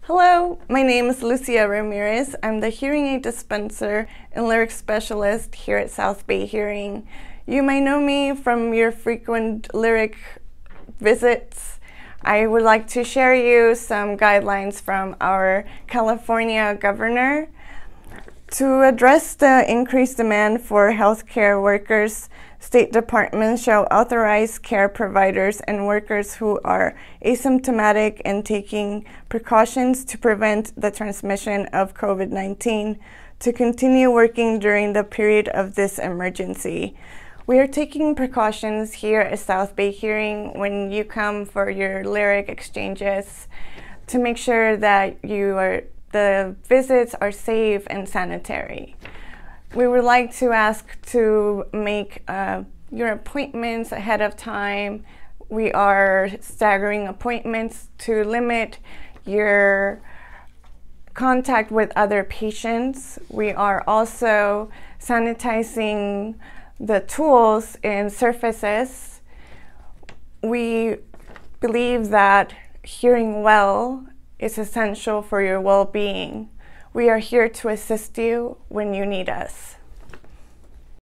Hello, my name is Lucia Ramirez. I'm the hearing aid dispenser and lyric specialist here at South Bay Hearing. You might know me from your frequent lyric visits. I would like to share you some guidelines from our California governor. To address the increased demand for healthcare workers, state departments shall authorize care providers and workers who are asymptomatic and taking precautions to prevent the transmission of COVID-19 to continue working during the period of this emergency. We are taking precautions here at South Bay Hearing when you come for your lyric exchanges to make sure that the visits are safe and sanitary. We would like to ask to make your appointments ahead of time. We are staggering appointments to limit your contact with other patients. We are also sanitizing the tools and surfaces. We believe that hearing well is essential for your well-being. We are here to assist you when you need us.